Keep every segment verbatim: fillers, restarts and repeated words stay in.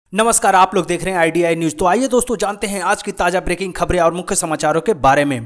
नमस्कार, आप लोग देख रहे हैं आई डी आई न्यूज। तो आइए दोस्तों जानते हैं आज की ताजा ब्रेकिंग खबरें और मुख्य समाचारों के बारे में।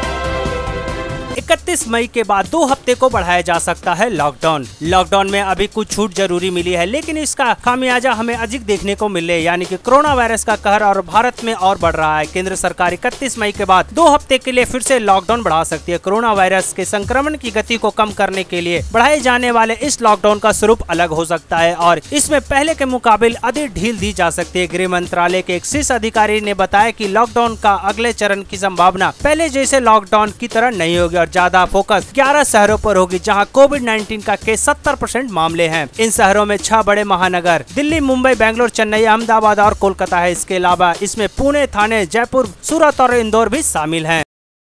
इकतीस मई के बाद दो हफ्ते को बढ़ाया जा सकता है लॉकडाउन। लॉकडाउन में अभी कुछ छूट जरूरी मिली है, लेकिन इसका खामियाजा हमें अधिक देखने को मिले, यानी कि कोरोना वायरस का कहर और भारत में और बढ़ रहा है। केंद्र सरकार इकतीस मई के बाद दो हफ्ते के लिए फिर से लॉकडाउन बढ़ा सकती है। कोरोना वायरस के संक्रमण की गति को कम करने के लिए बढ़ाए जाने वाले इस लॉकडाउन का स्वरूप अलग हो सकता है और इसमें पहले के मुकाबले अधिक ढील दी जा सकती है। गृह मंत्रालय के एक शीर्ष अधिकारी ने बताया कि लॉकडाउन का अगले चरण की संभावना पहले जैसे लॉकडाउन की तरह नहीं होगी और ज्यादा फोकस ग्यारह शहरों पर होगी जहां कोविड नाइन्टीन का केस सत्तर परसेंट मामले हैं। इन शहरों में छह बड़े महानगर दिल्ली, मुंबई, बेंगलुरु, चेन्नई, अहमदाबाद और कोलकाता है। इसके अलावा इसमें पुणे, थाने, जयपुर, सूरत और इंदौर भी शामिल हैं।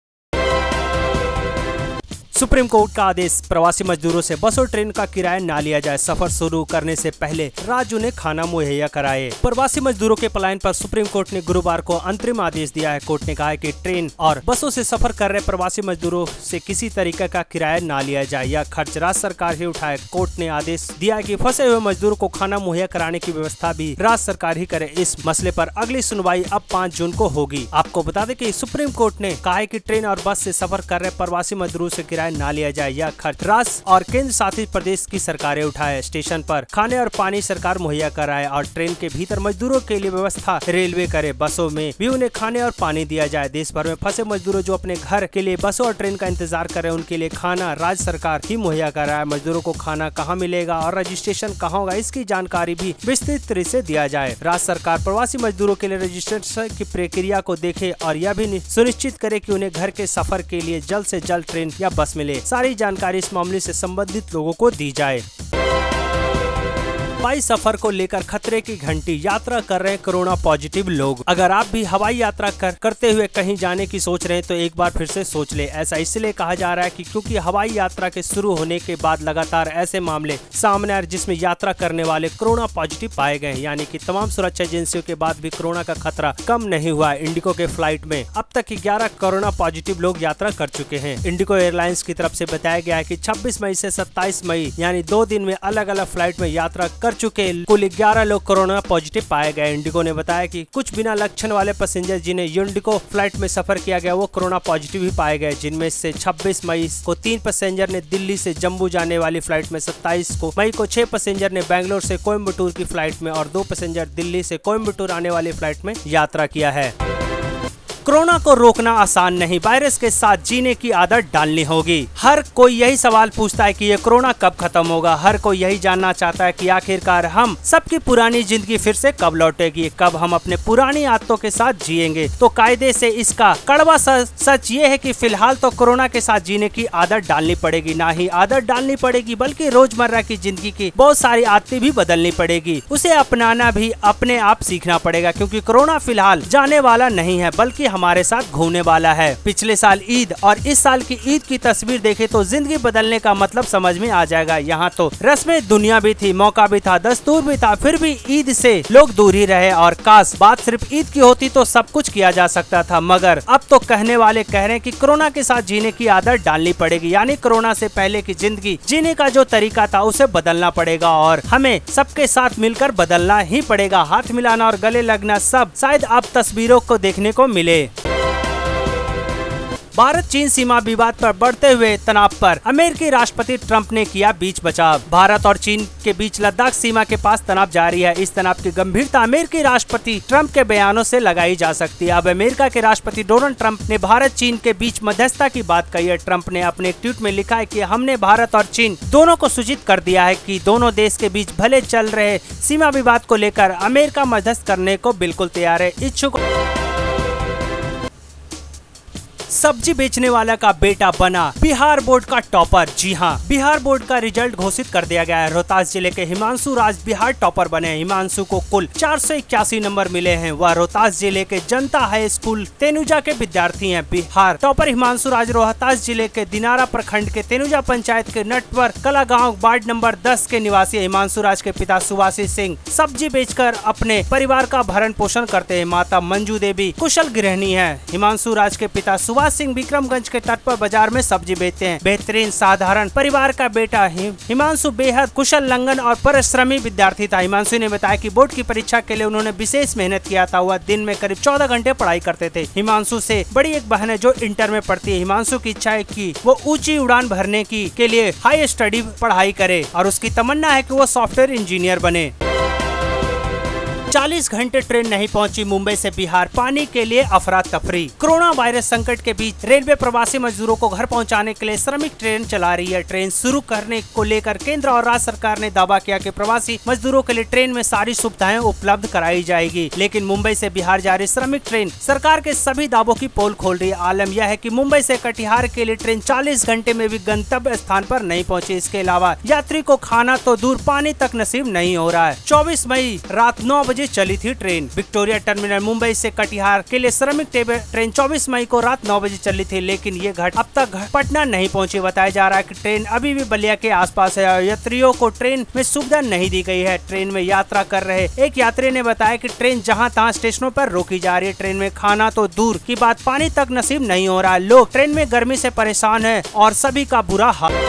सुप्रीम कोर्ट का आदेश, प्रवासी मजदूरों से बस और ट्रेन का किराया ना लिया जाए। सफर शुरू करने से पहले राज्य उन्हें खाना मुहैया कराए। प्रवासी मजदूरों के पलायन पर सुप्रीम कोर्ट ने गुरुवार को अंतरिम आदेश दिया है। कोर्ट ने कहा है कि ट्रेन और बसों से सफर कर रहे प्रवासी मजदूरों से किसी तरीके का किराया ना लिया जाए। यह खर्च राज्य सरकार ही उठाए। कोर्ट ने आदेश दिया कि फंसे हुए मजदूरों को खाना मुहैया कराने की व्यवस्था भी राज्य सरकार ही करे। इस मसले पर अगली सुनवाई अब पाँच जून को होगी। आपको बता दें कि सुप्रीम कोर्ट ने कहा है कि ट्रेन और बस से सफर कर रहे प्रवासी मजदूरों से किराया ना लिया जाए। यह खर्च राज्य और केंद्र शासित प्रदेश की सरकारें उठाए। स्टेशन पर खाने और पानी सरकार मुहैया कराए और ट्रेन के भीतर मजदूरों के लिए व्यवस्था रेलवे करे। बसों में भी उन्हें खाने और पानी दिया जाए। देश भर में फंसे मजदूरों जो अपने घर के लिए बसों और ट्रेन का इंतजार करें, उनके लिए खाना राज्य सरकार ही मुहैया कराए। मजदूरों को खाना कहाँ मिलेगा और रजिस्ट्रेशन कहाँ होगा, इसकी जानकारी भी विस्तृत तरह से दिया जाए। राज्य सरकार प्रवासी मजदूरों के लिए रजिस्ट्रेशन की प्रक्रिया को देखे और यह भी सुनिश्चित करे कि उन्हें घर के सफर के लिए जल्द से जल्द ट्रेन या बस मिले। सारी जानकारी इस मामले से संबंधित लोगों को दी जाए। हवाई सफर को लेकर खतरे की घंटी, यात्रा कर रहे कोरोना पॉजिटिव लोग। अगर आप भी हवाई यात्रा कर, करते हुए कहीं जाने की सोच रहे हैं तो एक बार फिर से सोच ले। ऐसा इसलिए कहा जा रहा है कि क्योंकि हवाई यात्रा के शुरू होने के बाद लगातार ऐसे मामले सामने आए जिसमें यात्रा करने वाले कोरोना पॉजिटिव पाए गए, यानी कि तमाम सुरक्षा एजेंसियों के बाद भी कोरोना का खतरा कम नहीं हुआ है। इंडिगो के फ्लाइट में अब तक ग्यारह कोरोना पॉजिटिव लोग यात्रा कर चुके हैं। इंडिगो एयरलाइंस की तरफ से बताया गया है कि छब्बीस मई से सत्ताईस मई यानी दो दिन में अलग अलग फ्लाइट में यात्रा कर चुके कुल ग्यारह लोग कोरोना पॉजिटिव पाए गए। इंडिगो ने बताया कि कुछ बिना लक्षण वाले पैसेंजर जिन्हें इंडिगो फ्लाइट में सफर किया गया वो कोरोना पॉजिटिव ही पाए गए, जिनमें से छब्बीस मई को तीन पैसेंजर ने दिल्ली से जम्मू जाने वाली फ्लाइट में, सत्ताईस को मई को छह पैसेंजर ने बेंगलोर से कोयम्बटूर की फ्लाइट में और दो पैसेंजर दिल्ली से कोयम्बटूर आने वाली फ्लाइट में यात्रा किया है। कोरोना को रोकना आसान नहीं, वायरस के साथ जीने की आदत डालनी होगी। हर कोई यही सवाल पूछता है कि ये कोरोना कब खत्म होगा। हर कोई यही जानना चाहता है कि आखिरकार हम सबकी पुरानी जिंदगी फिर से कब लौटेगी, कब हम अपने पुरानी आदतों के साथ जिएंगे। तो कायदे से इसका कड़वा सच ये है कि फिलहाल तो कोरोना के साथ जीने की आदत डालनी पड़ेगी। ना ही आदत डालनी पड़ेगी बल्कि रोजमर्रा की जिंदगी की बहुत सारी आदतें भी बदलनी पड़ेगी। उसे अपनाना भी अपने आप सीखना पड़ेगा, क्योंकि कोरोना फिलहाल जाने वाला नहीं है बल्कि हमारे साथ घूमने वाला है। पिछले साल ईद और इस साल की ईद की तस्वीर देखे तो जिंदगी बदलने का मतलब समझ में आ जाएगा। यहाँ तो रस्में दुनिया भी थी, मौका भी था, दस्तूर भी था, फिर भी ईद से लोग दूर ही रहे। और काश बात सिर्फ ईद की होती तो सब कुछ किया जा सकता था, मगर अब तो कहने वाले कह रहे हैं कि कोरोना के साथ जीने की आदत डालनी पड़ेगी, यानी कोरोना से पहले की जिंदगी जीने का जो तरीका था उसे बदलना पड़ेगा और हमें सबके साथ मिलकर बदलना ही पड़ेगा। हाथ मिलाना और गले लगना सब शायद अब तस्वीरों को देखने को मिले। भारत चीन सीमा विवाद पर बढ़ते हुए तनाव पर अमेरिकी राष्ट्रपति ट्रंप ने किया बीच बचाव। भारत और चीन के बीच लद्दाख सीमा के पास तनाव जारी है। इस तनाव की गंभीरता अमेरिकी राष्ट्रपति ट्रंप के बयानों से लगाई जा सकती है। अब अमेरिका के राष्ट्रपति डोनाल्ड ट्रंप ने भारत चीन के बीच मध्यस्थता की बात कही है। ट्रंप ने अपने एक ट्वीट में लिखा है कि हमने भारत और चीन दोनों को सूचित कर दिया है कि दोनों देश के बीच भले चल रहे सीमा विवाद को लेकर अमेरिका मध्यस्थ करने को बिल्कुल तैयार है। इच्छुक सब्जी बेचने वाला का बेटा बना बिहार बोर्ड का टॉपर। जी हां, बिहार बोर्ड का रिजल्ट घोषित कर दिया गया है। रोहतास जिले के हिमांशु राज बिहार टॉपर बने। हिमांशु को कुल चार सौ इक्यासी नंबर मिले हैं। वह रोहतास जिले के जनता हाई स्कूल तेनुजा के विद्यार्थी हैं। बिहार टॉपर हिमांशु राज रोहतास जिले के दिनारा प्रखंड के तेनुजा पंचायत के नटवर कला गाँव वार्ड नंबर दस के निवासी। हिमांशु राज के पिता सुभाषी सिंह सब्जी बेचकर अपने परिवार का भरण पोषण करते हैं। माता मंजू देवी कुशल गृहिणी है। हिमांशु राज के पिता सुभाष प्रभात सिंह विक्रमगंज के तट पर बाजार में सब्जी बेचते हैं। बेहतरीन साधारण परिवार का बेटा हिमांशु बेहद कुशल, लंगन और परिश्रमी विद्यार्थी था। हिमांशु ने बताया कि बोर्ड की परीक्षा के लिए उन्होंने विशेष मेहनत किया था। वह दिन में करीब चौदह घंटे पढ़ाई करते थे। हिमांशु से बड़ी एक बहन है जो इंटर में पढ़ती है। हिमांशु की इच्छा है कि वो ऊंची उड़ान भरने की के लिए हाई स्टडी पढ़ाई करे और उसकी तमन्ना है कि वो सॉफ्टवेयर इंजीनियर बने। चालीस घंटे ट्रेन नहीं पहुंची मुंबई से बिहार, पानी के लिए अफरा तफरी। कोरोना वायरस संकट के बीच रेलवे प्रवासी मजदूरों को घर पहुंचाने के लिए श्रमिक ट्रेन चला रही है। ट्रेन शुरू करने को लेकर केंद्र और राज्य सरकार ने दावा किया कि प्रवासी मजदूरों के लिए ट्रेन में सारी सुविधाएं उपलब्ध कराई जाएगी, लेकिन मुंबई से बिहार जा रही श्रमिक ट्रेन सरकार के सभी दावों की पोल खोल रही है। आलम यह है कि मुंबई से कटिहार के लिए ट्रेन चालीस घंटे में भी गंतव्य स्थान पर नहीं पहुँची। इसके अलावा यात्री को खाना तो दूर, पानी तक नसीब नहीं हो रहा है। चौबीस मई रात नौ बजे चली थी ट्रेन। विक्टोरिया टर्मिनल मुंबई से कटिहार के लिए श्रमिक ट्रेन चौबीस मई को रात नौ बजे चली थी, लेकिन ये घट अब तक पटना नहीं पहुंची। बताया जा रहा है कि ट्रेन अभी भी बलिया के आसपास है और यात्रियों को ट्रेन में सुविधा नहीं दी गई है। ट्रेन में यात्रा कर रहे एक यात्री ने बताया कि ट्रेन जहां तहां स्टेशनों पर रोकी जा रही है। ट्रेन में खाना तो दूर की बात, पानी तक नसीब नहीं हो रहा है। लोग ट्रेन में गर्मी से परेशान है और सभी का बुरा हाल।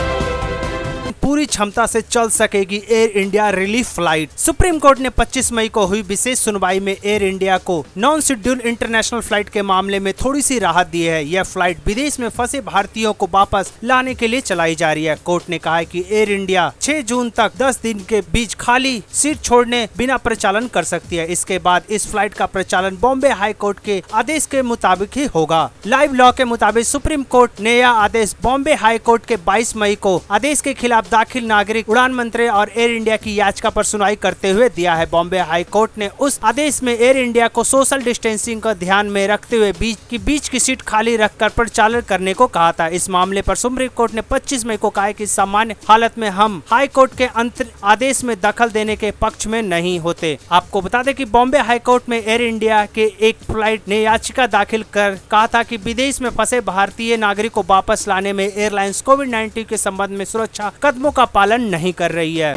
पूरी क्षमता से चल सकेगी Air India relief flight. Supreme Court ने पच्चीस मई को हुई विशेष सुनवाई में एयर इंडिया को नॉन शेड्यूल इंटरनेशनल फ्लाइट के मामले में थोड़ी सी राहत दी है। यह फ्लाइट विदेश में फंसे भारतीयों को वापस लाने के लिए चलाई जा रही है। कोर्ट ने कहा है कि एयर इंडिया छह जून तक दस दिन के बीच खाली सीट छोड़ने बिना प्रचालन कर सकती है। इसके बाद इस फ्लाइट का प्रचालन बॉम्बे हाई कोर्ट के आदेश के मुताबिक ही होगा। लाइव लॉ के मुताबिक सुप्रीम कोर्ट ने यह आदेश बॉम्बे हाई कोर्ट के बाईस मई को आदेश के खिलाफ दाखिल नागरिक उड़ान मंत्री और एयर इंडिया की याचिका पर सुनवाई करते हुए दिया है। बॉम्बे हाई कोर्ट ने उस आदेश में एयर इंडिया को सोशल डिस्टेंसिंग को ध्यान में रखते हुए बीच की बीच की सीट खाली रखकर प्रचालन करने को कहा था। इस मामले पर सुप्रीम कोर्ट ने पच्चीस मई को कहा कि सामान्य हालत में हम हाई कोर्ट के अंतर आदेश में दखल देने के पक्ष में नहीं होते। आपको बता दें कि बॉम्बे हाई कोर्ट में एयर इंडिया के एक फ्लाइट ने याचिका दाखिल कर कहा था कि विदेश में फंसे भारतीय नागरिक को वापस लाने में एयरलाइंस कोविड नाइन्टीन के संबंध में सुरक्षा कदमों का पालन नहीं कर रही है।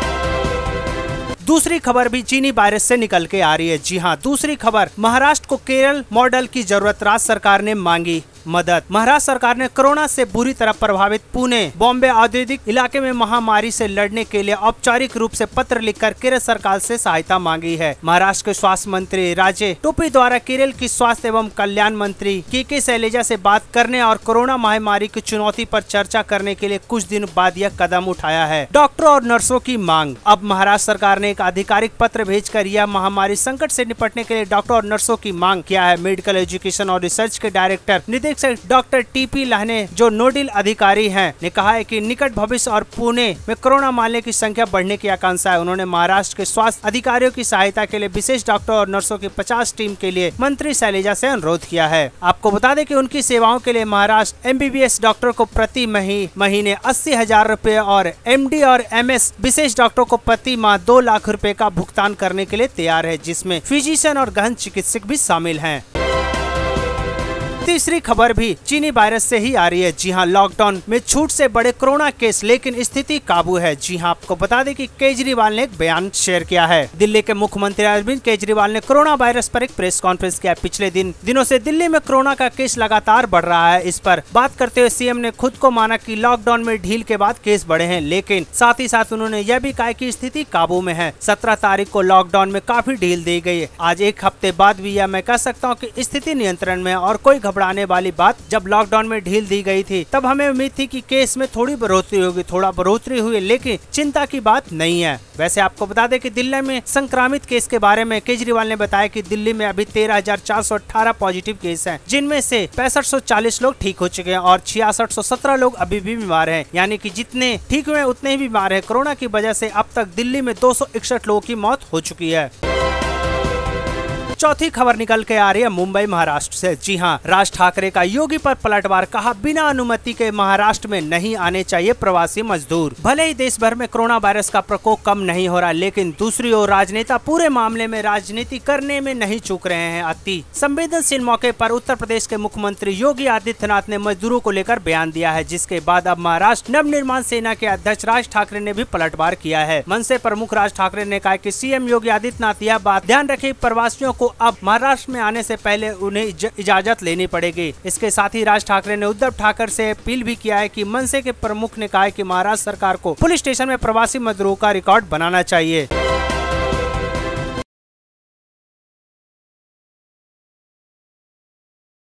दूसरी खबर भी चीनी वायरस से निकल के आ रही है। जी हाँ, दूसरी खबर, महाराष्ट्र को केरल मॉडल की जरूरत, राज्य सरकार ने मांगी मदद। महाराष्ट्र सरकार ने कोरोना से बुरी तरह प्रभावित पुणे बॉम्बे औद्योगिक इलाके में महामारी से लड़ने के लिए औपचारिक रूप से पत्र लिखकर केरल सरकार से सहायता मांगी है। महाराष्ट्र के स्वास्थ्य मंत्री राजे टोपे द्वारा केरल की स्वास्थ्य एवं कल्याण मंत्री के के शैलजा से बात करने और कोरोना महामारी की चुनौती पर चर्चा करने के लिए कुछ दिन बाद यह कदम उठाया है। डॉक्टरों और नर्सों की मांग। अब महाराष्ट्र सरकार ने एक आधिकारिक पत्र भेजकर यह महामारी संकट से निपटने के लिए डॉक्टर और नर्सों की मांग किया है। मेडिकल एजुकेशन और रिसर्च के डायरेक्टर निदेशक डॉक्टर टीपी लाहने, जो नोडल अधिकारी हैं, ने कहा है कि निकट भविष्य और पुणे में कोरोना मामले की संख्या बढ़ने की आकांक्षा है। उन्होंने महाराष्ट्र के स्वास्थ्य अधिकारियों की सहायता के लिए विशेष डॉक्टर और नर्सों की पचास टीम के लिए मंत्री शैलजा से अनुरोध किया है। आपको बता दें कि उनकी सेवाओं के लिए महाराष्ट्र एमबीबीएस डॉक्टर को प्रति महीने अस्सी हजार रूपए और एमडी और एमएस विशेष डॉक्टर को प्रति माह दो लाख रुपए का भुगतान करने के लिए तैयार है, जिसमें फिजिशियन और गहन चिकित्सक भी शामिल हैं। तीसरी खबर भी चीनी वायरस से ही आ रही है। जी हाँ, लॉकडाउन में छूट से बड़े कोरोना केस, लेकिन स्थिति काबू है। जी हाँ, आपको बता दें कि केजरीवाल ने एक बयान शेयर किया है। दिल्ली के मुख्यमंत्री अरविंद केजरीवाल ने कोरोना वायरस पर एक प्रेस कॉन्फ्रेंस किया। पिछले दिन दिनों से दिल्ली में कोरोना का केस लगातार बढ़ रहा है। इस पर बात करते हुए सीएम ने खुद को माना कि लॉकडाउन में ढील के बाद केस बढ़े हैं, लेकिन साथ ही साथ उन्होंने यह भी कहा कि स्थिति काबू में है। सत्रह तारीख को लॉकडाउन में काफी ढील दी गई है। आज एक हफ्ते बाद भी यह मैं कह सकता हूँ कि स्थिति नियंत्रण में और कोई घबराने वाली बात। जब लॉकडाउन में ढील दी गई थी तब हमें उम्मीद थी कि केस में थोड़ी बढ़ोतरी होगी, थोड़ा बढ़ोतरी हुई, लेकिन चिंता की बात नहीं है। वैसे आपको बता दें कि दिल्ली में संक्रमित केस के बारे में केजरीवाल ने बताया कि दिल्ली में अभी तेरह हजार चार सौ अठारह पॉजिटिव केस हैं, जिनमें से पैंसठ सौ चालीस लोग ठीक हो चुके हैं और छियासठ सौ सत्रह लोग अभी भी बीमार हैं। यानी कि जितने ठीक हुए उतने ही बीमार हैं। कोरोना की वजह से अब तक दिल्ली में दो सौ इकसठ लोगों की मौत हो चुकी है। चौथी खबर निकल के आ रही है मुंबई महाराष्ट्र से। जी हाँ, राज ठाकरे का योगी पर पलटवार, कहा बिना अनुमति के महाराष्ट्र में नहीं आने चाहिए प्रवासी मजदूर। भले ही देश भर में कोरोना वायरस का प्रकोप कम नहीं हो रहा, लेकिन दूसरी ओर राजनेता पूरे मामले में राजनीति करने में नहीं चूक रहे हैं। अति संवेदनशील मौके पर उत्तर प्रदेश के मुख्यमंत्री योगी आदित्यनाथ ने मजदूरों को लेकर बयान दिया है, जिसके बाद अब महाराष्ट्र नवनिर्माण सेना के अध्यक्ष राज ठाकरे ने भी पलटवार किया है। मनसे प्रमुख राज ठाकरे ने कहा कि सीएम योगी आदित्यनाथ यह बात ध्यान रखे, प्रवासियों को को अब महाराष्ट्र में आने से पहले उन्हें इजाजत लेनी पड़ेगी। इसके साथ ही राज ठाकरे ने उद्धव ठाकरे से अपील भी किया है कि मनसे के प्रमुख ने कहा है कि महाराष्ट्र सरकार को पुलिस स्टेशन में प्रवासी मजदूरों का रिकॉर्ड बनाना चाहिए।